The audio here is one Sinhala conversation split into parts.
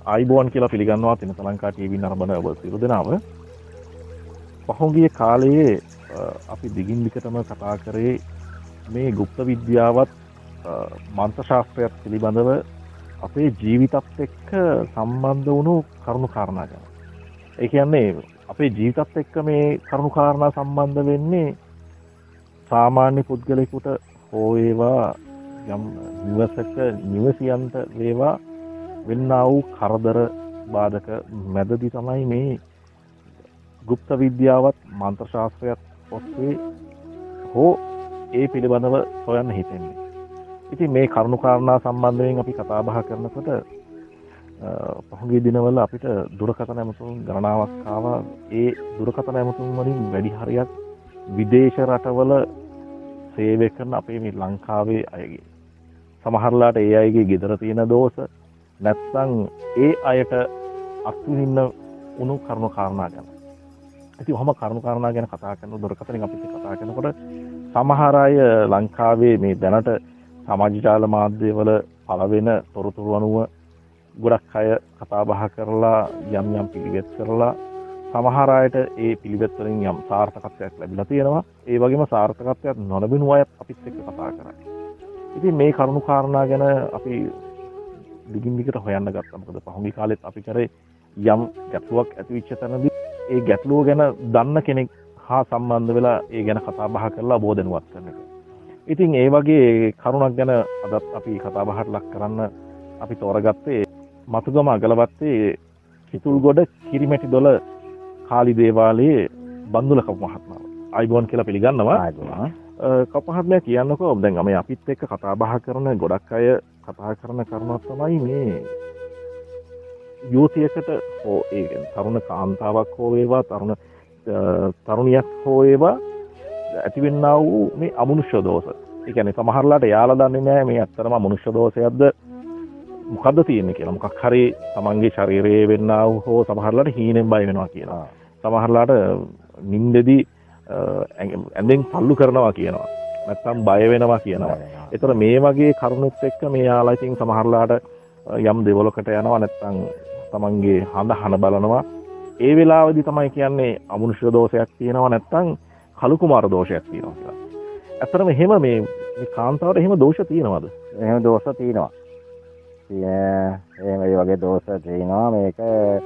ආයිබෝන් කියලා පිළිගන්නවා තින ලංකා ටීවී නරඹන ඔබ සියලු දෙනාම. පහුගිය කාලයේ අපි දිගින් දිගටම කතා කරේ මේ গুপ্ত විද්‍යාවත් මන්ත්‍ර ශාස්ත්‍රයත් පිළිබඳව අපේ ජීවිතත් එක්ක සම්බන්ධ වුණු කරුණු කාරණා ගැන. ඒ කියන්නේ අපේ ජීවිතත් එක්ක මේ කරුණු කාරණා සම්බන්ධ වෙන්නේ සාමාන්‍ය පුද්ගලයෙකුට හෝ වේවා යම් නිවසක නිවසියන්ට වේවා වෙන්නා වූ කරදර බාධක මැදදී තමයි මේ গুপ্ত විද්‍යාවත් මන්ත්‍ර ශාස්ත්‍රයත් ඔස්සේ හෝ ඒ පිළිබඳව හොයන්න හිතෙන්නේ. ඉතින් මේ කරුණු කාරණා සම්බන්ධයෙන් අපි කතා බහ කරනකොට පහුගිය දිනවල අපිට දුරකථන ඇමතුම් ගණනාවක් ආවා. ඒ දුරකථන ඇමතුම් වලින් වැඩි හරියක් විදේශ රටවල සේවය කරන අපේ මේ ලංකාවේ අයගේ. සමහරලාට ඒ අයගේ ගෙදර තියෙන දෝෂ නැත්නම් ඒ අයට අත්විඳින්න උණු කරුණු කාරණා ගැන. ඉතින් ඔහම කරුණු කාරණා ගැන කතා කරන දුරකථනින් අපිත් කතා කරනකොට සමහර අය ලංකාවේ මේ දැනට සමාජ ජාල මාධ්‍යවල පළවෙන තොරතුරු අනුව ගොඩක් අය කතා බහ කරලා යම් යම් පිළිවෙත් කරලා සමහර අයට ඒ පිළිවෙත් වලින් යම් සාර්ථකත්වයක් ලැබිලා තියෙනවා. ඒ වගේම සාර්ථකත්වයක් නොලැබුණු අයත් අපිත් එක්ක කතා කරා. ඉතින් මේ කරුණු කාරණා ගැන අපි දිගින් දිගට හොයන්න ගත්තා. මොකද පහුගිය කාලෙත් අපි කරේ යම් ගැටලුවක් ඇති වෙච්ච තැනදී ඒ ගැටලුව ගැන දන්න කෙනෙක් හා සම්බන්ධ වෙලා ඒ ගැන කතා බහ කරලා අවබෝධනවත් කරන එක. ඉතින් ඒ වගේ කරුණක් ගැන අදත් අපි කතා බහට ලක් කරන්න අපි තෝරගත්තේ මතුගම අගලවත්තේ කිතුල්ගොඩ කිරිමැටි දොළ කාලි දේවාලයේ බන්දුල කපු මහත්මයා. ආයිබෝන් කියලා පිළිගන්නවා. ආයිබෝන්. කපු මහත්මයා කියන්නකෝ දැන් අපි අපිත් එක්ක කතා බහ කරන ගොඩක් අය කතා කරන කරුණක් තමයි මේ යුවතියකට හෝ ඒ තරුණ කාන්තාවක් හෝ වේවා තරුණියක් හෝ වේවා ඇතිවෙන්නා වූ මේ අමනුෂ්‍ය දෝෂ. ඒ කියන්නේ සමහරලාට යාලා දන්නේ නැහැ මේ ඇත්තටම අමනුෂ්‍ය දෝෂයක්ද මොකද්ද තියෙන්නේ කියලා. මොකක් හරි තමන්ගේ ශරීරයේ වෙන්නා වූ හෝ සමහරලාට හීනෙන් බය වෙනවා කියනවා. සමහරලාට නිින්දෙදී ඇඳෙන් පල්ලු කරනවා කියනවා. නැත්තම් බය වෙනවා කියනවා. ඒතර මේ වගේ කරුණුත් එක්ක මේ යාලා ඉතින් සමහරලාට යම් දෙවලකට යනවා නැත්තම් තමන්ගේ හඳ හන බලනවා. ඒ වෙලාවේදී තමයි කියන්නේ අමනුෂ්‍ය දෝෂයක් තියෙනවා නැත්තම් කලු කුමාර දෝෂයක් තියෙනවා කියලා. ඇත්තටම එහෙම මේ කාන්තාවට එහෙම දෝෂ තියෙනවද? එහෙම දෝෂ තියෙනවා. එහෙම ඒ වගේ දෝෂ තියෙනවා. මේක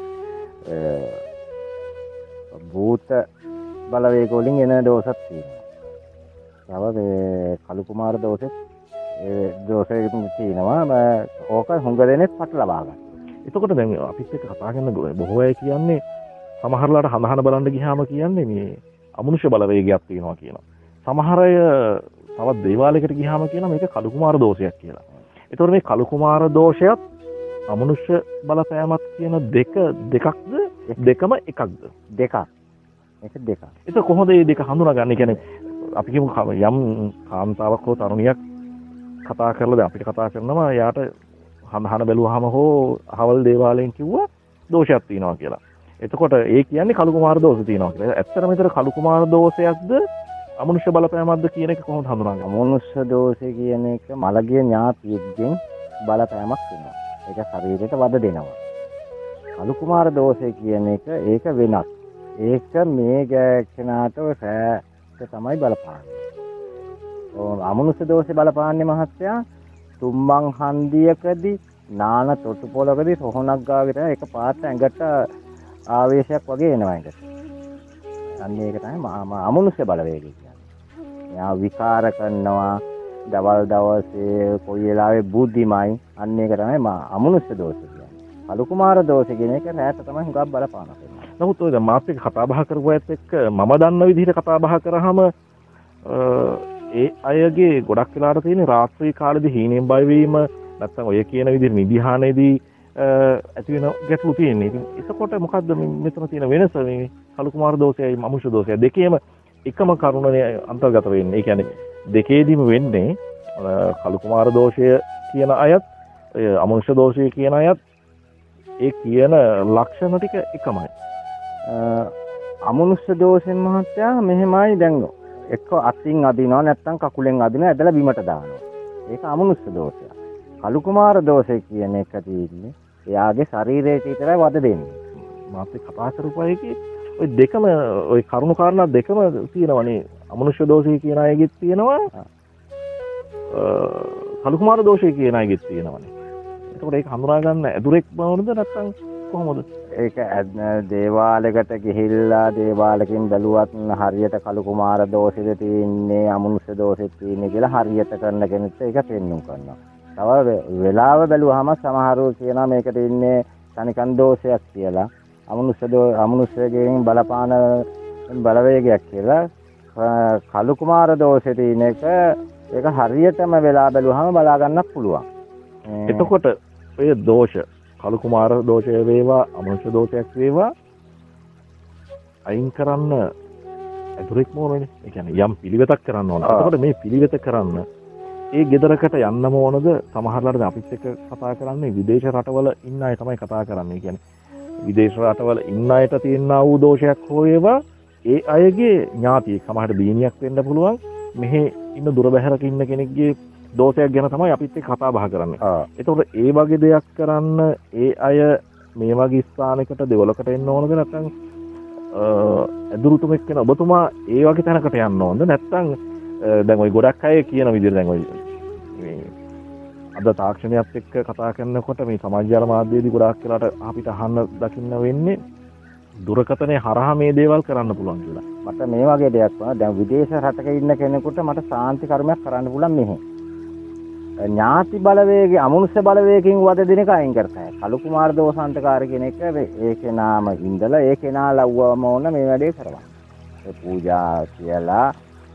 භූත බලවේග වලින් එන දෝෂක් තියෙනවා. තව මේ කලු කුමාර දෝෂෙත් ඒ දෝෂෙත් තියෙනවා. ඕක හුඟ දෙනෙක් පටලවා ගන්න. එතකොට දැන් අපිත් එක්ක කතා කරන බොහෝ අය කියන්නේ සමහරලාට හඳහන බලන්න ගියාම කියන්නේ මේ අමනුෂ්‍ය බලවේගයක් තියෙනවා කියනවා. සමහර අය තවත් දේවාලයකට ගියාම කියනවා මේක කලු කුමාර දෝෂයක් කියලා. ඒතකොට මේ කලු කුමාර දෝෂයත් අමනුෂ්‍ය බලපෑමත් කියන දෙකක්ද දෙකම එකක්ද? දෙකක්. මේක දෙකක්. ඒක කොහොමද මේ දෙක හඳුනාගන්නේ? කියන්නේ අපි කියමු යම් කාන්තාවක් හෝ තරුණියක් කතා කරලා දැන් අපිට කතා කරනවා යාට හඳහන බැලුවාම හෝ අහවල් දේවාලයෙන් කිව්වා දෝෂයක් තියෙනවා කියලා. එතකොට ඒ කියන්නේ කලු කුමාර දෝෂ තියෙනවා කියලා. ඇත්තටම ඒතර කලු කුමාර දෝෂයක්ද අමනුෂ්‍ය බලපෑමක්ද කියන එක කොහොමද හඳුනාගන්නේ? අමනුෂ්‍ය දෝෂය කියන එක මළගිය ඥාතියෙක්ගෙන් බලපෑමක් වෙනවා. ඒක ශරීරයට වද දෙනවා. කලු කුමාර දෝෂය කියන එක ඒක වෙනස්. ඒක මේ ගැක්ෂණාට රැට තමයි බලපාන්නේ. අමනුෂ්‍ය දෝෂේ බලපාන්නේ මහත්තයා තුම්මන් හන්දියකදී නාන තොටුපොළකදී සොහනක් ගාවිට එක පාට ඇඟට ආවේශයක් වගේ එනවා ඇඟට. අන්න ඒක තමයි අමනුෂ්‍ය බලවේගය කියන්නේ. එයා විකාර කරනවා දවල් දවසේ කොයි වෙලාවෙ බුද්ධිමයි. අන්න ඒක තමයි අමනුෂ්‍ය දෝෂ කියන්නේ. කලු කුමාර දෝෂ කියන එක රැට තමයි හුඟක් බලපානවා. නමුත් ඔය දැන් මාත් එක්ක කතා බහ කරපුවාත් එක්ක මම දන්න විදිහට කතා බහ කරාම ඒ අයගේ ගොඩක් වෙලාට තියෙන රාත්‍රී කාලෙදී හීනෙන් බය වීම නැත්නම් ඔය කියන විදිහට නිදිහානේදී ඇති වෙන ගැටලු තියෙන්නේ. ඉතින් එතකොට මොකද්ද මෙතන තියෙන වෙනස මේ කලු කුමාර දෝෂයයි අමනුෂ්‍ය දෝෂයයි දෙකේම එකම කරුණනේ අන්තර්ගත වෙන්නේ. ඒ කියන්නේ දෙකේදීම වෙන්නේ කලු කුමාර දෝෂය කියන අයත් අමනුෂ්‍ය දෝෂය කියන අයත් ඒ කියන ලක්ෂණ ටික එකමයි. අමනුෂ්‍ය දෝෂෙන් මහත්තයා මෙහෙමයි දැන් එක්ක අතින් අදිනවා නැත්නම් කකුලෙන් අදිනවා ඇදලා බිමට දානවා. ඒක අමනුෂ්‍ය දෝෂයක්. කලු කුමාර දෝෂය කියන එක තියෙන්නේ එයාගේ ශරීරයට විතරයි වද දෙන්නේ. මාත් එක්ක කතා කරපු අයගේ ওই දෙකම ওই කරුණු කාරණා දෙකම තියෙනවනේ. අමනුෂ්‍ය දෝෂය කියන අයගෙත් තියෙනවා. කලු කුමාර දෝෂය කියන අයගෙත් තියෙනවනේ. එතකොට ඒක හඳුනා ගන්න ඇදුරෙක් බවද නැත්නම් කොහොමද? ඒක දේවාලයකට ගිහිල්ලා දේවාලකින් බැලුවත් හරියට කලු කුමාර දෝෂෙද තියෙන්නේ අමනුෂ්‍ය දෝෂෙත් තියෙන්නේ කියලා හරියට කරන කෙනෙක්ට ඒක පෙන්වුම් කරනවා. තව වෙලාව බැලුවාම සමහරව කියනවා මේක තියෙන්නේ තනිකන් දෝෂයක් කියලා. අමනුෂ්‍යයෙන් බලපාන බලවේගයක් කියලා. කලු කුමාර දෝෂෙ තියෙන එක ඒක හරියටම වෙලා බැලුවාම බලා ගන්නත් පුළුවන්. එතකොට ඔය දෝෂ කලු කුමාර දෝෂය වේවා අමනුෂ්‍ය දෝෂයක් වේවා අයින් කරන්න ඇදුරෙක්ම ඕනනේ. ඒ කියන්නේ යම් පිළිවෙතක් කරන්න ඕන. එතකොට මේ පිළිවෙත කරන්න ඒ ගෙදරකට යන්නම ඕනද? සමහරවිට අපිත් එක්ක කතා කරන්නේ විදේශ රටවල ඉන්න අය තමයි කතා කරන්නේ. කියන්නේ විදේශ රටවල ඉන්න අයට තියෙනා වූ දෝෂයක් හෝ ඒවා ඒ අයගේ ඥාතියෙක් සමහරට බීනියක් වෙන්න පුළුවන්. මෙහි ඉන්න දුර බැහැරක ඉන්න කෙනෙක්ගේ දෝෂයක් ගැන තමයි අපිත් එක්ක කතා බහ කරන්නේ. එතකොට ඒ වගේ දෙයක් කරන්න ඒ අය මේ වගේ ස්ථානයකට දෙවලකට එන්න ඕනද නැත්නම් ඇදුරුතුමෙක් වෙන ඔබතුමා ඒ වගේ තැනකට යන්න ඕනද නැත්නම් දැන් ওই ගොඩක් අය කියන විදිහට දැන් ওই මේ අද තාක්ෂණයත් එක්ක කතා කරනකොට මේ සමාජ ජාල මාධ්‍යයේදී ගොඩාක් වෙලාට අපිට අහන්න දකින්න වෙන්නේ දුරකථනයේ හරහා මේ දේවල් කරන්න පුළුවන් කියලා. මට මේ වගේ දෙයක් වුණා. දැන් විදේශ රටක ඉන්න කෙනෙකුට මට සාන්ති කර්මයක් කරන්න පුළුවන් මෙහි. ඥාති බලවේගයේ අමනුෂ්‍ය බලවේගයෙන් වද දෙන එක අයින් කරතයි. කලු කුමාර දෝෂාන්තකාර කෙනෙක් ඒකේ නාම ඉඳලා ඒකේ නා ලව්වම ඕන මේ වැඩේ කරවන්න. ඒ පූජා කියලා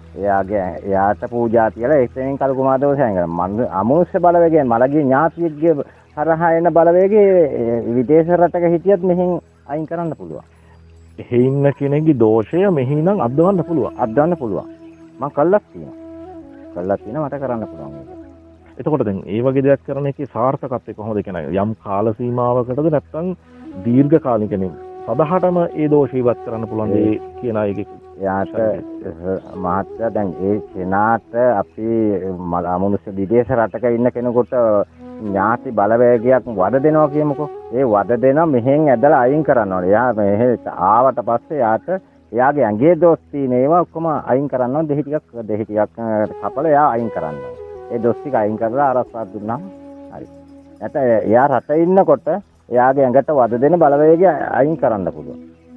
එයාට පූජා කියලා එක්තෙනින් කලු කුමාර දෝෂයෙන් කරනවා. අමනුෂ්‍ය බලවේගයෙන් මලගේ ඥාතියෙක්ගේ හරහා එන බලවේගයේ විදේශ රටක හිටියත් මෙහින් අයින් කරන්න පුළුවන්. එහෙ ඉන්න කෙනෙක්ගේ දෝෂය මෙහි නම් අද්දවන්න පුළුවන්. අද්දවන්න පුළුවන්. මම කළක් තියෙනවා මට කරන්න පුළුවන් ඒක. එතකොට දැන් ඒ වගේ දෙයක් කරන එකේ සාර්ථකත්වය කොහොමද කියන්නේ? යම් කාල සීමාවකටද නැත්නම් දීර්ඝ කාලික කෙනෙක් සදහටම ඒ දෝෂ ඉවත් කරන්න පුළුවන් ඒ කියන අයගේ යාට මහත්ය දැන් ඒ කෙනාට අපි අමනුෂ්‍ය විදේශ රටක ඉන්න කෙනෙකුට ඥාති බලවේගයක් වද දෙනවා කියමුකෝ. ඒ වද දෙනවා මෙහෙන් ඇදලා අයින් කරන්න ඕනේ. එයා මෙහෙ ආවට පස්සේ යාට එයාගේ ඇඟේ දෝෂ තියෙන ඒවා ඔක්කොම අයින් කරන්න ඕනේ. දෙහි ටිකක් කපලා එයා අයින් කරන්න ඕනේ. ඒ දොස් ටික අයින් කරලා ආරක්ෂා දුන්නාම හරි. නැත්නම් එයා රටේ ඉන්නකොට එයාගේ ඇඟට වද දෙන බලවේගය අයින් කරන්න පුළුවන්.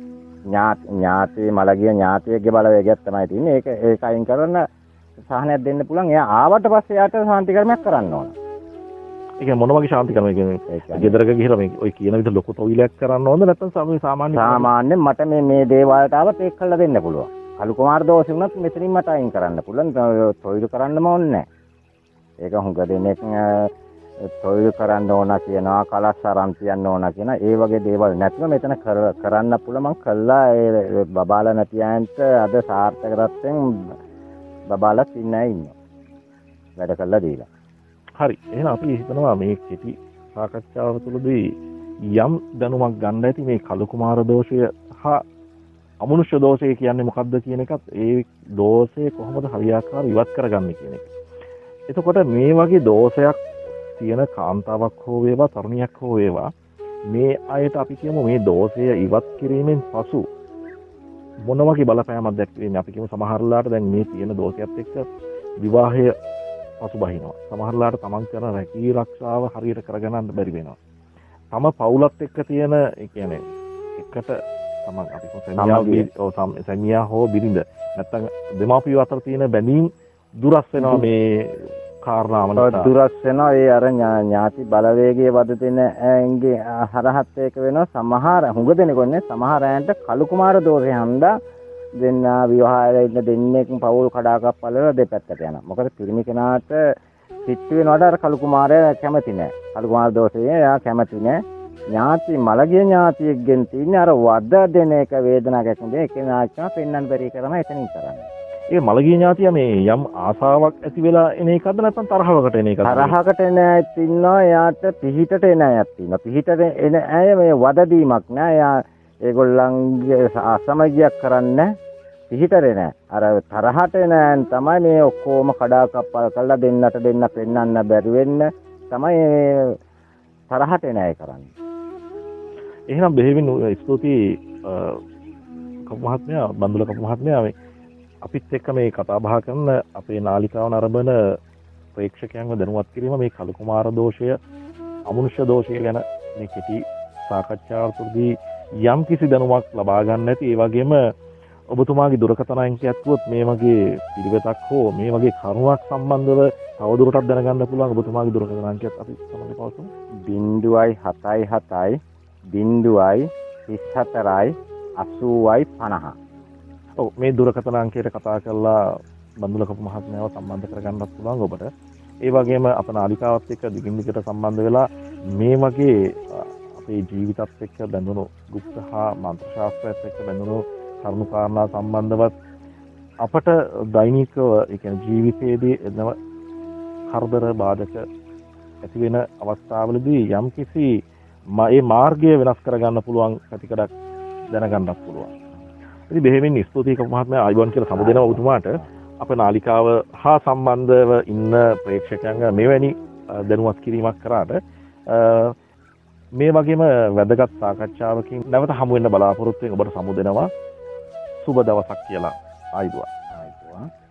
ඥාති මලගිය ඥාතියෙක්ගේ බලවේගයක් තමයි තියෙන්නේ. ඒක අයින් කරන සහනයක් දෙන්න පුළුවන්. එයා ආවට පස්සේ එයාට ශාන්ති කර්මයක් කරන්න ඕන. ඒක මොන වගේ ශාන්ති කර්මයක් කියන්නේ? ගෙදරක ගිහලා මේ ඔය කියන විදිහ ලොකු තොවිලයක් කරන්න ඕනද නැත්නම් සාමාන්‍යයෙන් මට මේ දේවල්ට ආවත් ඒක කළා දෙන්න පුළුවන්. කලු කුමාර දෝෂෙ වුණත් මෙතනින් මට අයින් කරන්න පුළුවන්. තොවිල කරන්නම ඕනේ නැහැ. ඒක හුඟ දෙනෙක් තොවිල් කරන්න ඕන කියනවා, කලස් අරන් තියන්න ඕන කියන ඒ වගේ දේවල් නැත්නම් මෙතන කරන්න පුළුවන්. මම කළා ඒ බබාලා නැති අයන්ට අද සාර්ථක තත්ත්වෙන් බබාලා ඉන්නයි ඉන්නවා. වැඩ කළා දීලා. හරි. එහෙනම් අපි හිතනවා මේ කෙටි සාකච්ඡාව තුළදී යම් දැනුමක් ගන්න ඇති මේ කලු කුමාර දෝෂය හා අමනුෂ්‍ය දෝෂය කියන්නේ මොකක්ද කියන එකත් ඒ දෝෂය කොහොමද හරියාකාරව ඉවත් කරගන්නේ කියන එක. එතකොට මේ වගේ දෝෂයක් තියෙන කාන්තාවක් හෝ වේවා තරුණියක් හෝ වේවා මේ අයට අපි කියමු මේ දෝෂය ඉවත් කිරීමෙන් පසු මොන වගේ බලපෑමක් දැක්වෙන්නේ? අපි කියමු සමහරලාට දැන් මේ තියෙන දෝෂයත් එක්ක විවාහය පසුබහිනවා. සමහරලාට තමන් කරන රැකී ආරක්ෂාව හරියට කරගන්න බැරි වෙනවා. තම පවුලත් එක්ක තියෙන ඒ කියන්නේ එකට තමන් අපි කියමු සැමියා හෝ බිරිඳ නැත්නම් දෙමාපියෝ අතර තියෙන බැඳීම් දුරස් වෙනවා මේ කාරණාව නිසා. දුරස් වෙනවා ඒ අර ඥාති බලවේගයේ වද දෙන ඇඟේ හරහත් ඒක වෙනවා. සමහර හුඟ දෙනෙකුන්නේ සමහර අයන්ට කලු කුමාර දෝෂය හන්දා දෙන්න විවාහයේ ඉන්න දෙන්නෙක් පවුල් කඩාකප්පලවල දෙපැත්තට යනවා. මොකද පිරිමි කෙනාට පිට්ටු වෙනවට අර කලු කුමාරයා කැමති නැහැ. කලු කුමාර දෝෂය එයා කැමති නැහැ. ඥාති මලගිය ඥාතියෙක්ගෙන් තියෙන අර වද දෙන එක වේදනාවක් ඇතිවෙන්නේ ඒක නාචා පෙන්වන්න බැරි කරම එතනින් කරන්නේ. ඒ මලගිය ඥාතිය මේ යම් ආසාවක් ඇති වෙලා එන එකක්ද නැත්නම් තරහවකට එන එකක්ද? තරහකට එන අයත් ඉන්නවා. එයාට පිහිටට එන අයත් ඉන්නවා. පිහිටට එන අය මේ වද දීමක් නෑ. එයා ඒගොල්ලන්ගේ අසමගියක් කරන්නේ පිහිටරේ නෑ. අර තරහට එන අයන් තමයි මේ ඔක්කොම කඩාකප්පල් කරලා දෙන්න පෙන්නන්න බැරි වෙන්න තමයි තරහට එන අය කරන්නේ. එහෙනම් බෙහෙවින් ස්තුතියි කපු මහත්මයා, බන්දුල කපු මහත්මයා, මේ අපිත් එක්ක මේ කතා බහ කරන අපේ නාලිකාව නරඹන ප්‍රේක්ෂකයන්ව දැනුවත් කිරීම මේ කලු කුමාර දෝෂය, අමනුෂ්‍ය දෝෂය ගැන මේ කෙටි සාකච්ඡාව තුළදී යම් කිසි දැනුමක් ලබා ගන්න ඇති. ඒ වගේම ඔබතුමාගේ දුරකථන අංකයක් ඇතුවත් මේ වගේ පිළිවෙතක් හෝ මේ වගේ කරුණක් සම්බන්ධව තවදුරටත් දැනගන්න පුළුවන් ඔබතුමාගේ දුරකථන අංකයක් අපි සමග පවත්වමු. 077 0 34 80යි 50. ඔව්, මේ දුරකථන අංකයට කතා කරලා බන්දුල කපු මහත්මයාව සම්බන්ධ කරගන්නත් පුළුවන් ඔබට. ඒ වගේම අප නාලිකාවත් එක්ක දිගින් දිගට සම්බන්ධ වෙලා මේ වගේ අපේ ජීවිතත් එක්ක බැඳුණු ගුප්ත හා මන්ත්‍ර ශාස්ත්‍රයත් එක්ක බැඳුණු කරුණු කාරණා සම්බන්ධවත් අපට දෛනිකව ඒ කියන්නේ ජීවිතයේදී එන කරදර බාධක ඇති වෙන අවස්ථාවලදී යම් කිසි මේ මාර්ගය වෙනස් කරගන්න පුළුවන් පැතිකඩක් දැනගන්නත් පුළුවන්. ඉතින් බෙහෙවින් ස්තුතියි කපු මහත්මයා, ආයුබෝවන් කියලා සමුදෙනවා ඔබතුමාට. අප නාලිකාව හා සම්බන්ධව ඉන්න ප්‍රේක්ෂකයන්ව මෙවැනි දැනුවත් කිරීමක් කරාට මේ වගේම වැදගත් සාකච්ඡාවකින් නැවත හමු වෙන්න බලාපොරොත්තු වෙන ඔබට සමුදෙනවා. සුබ දවසක් කියලා. ආයුබෝවන්.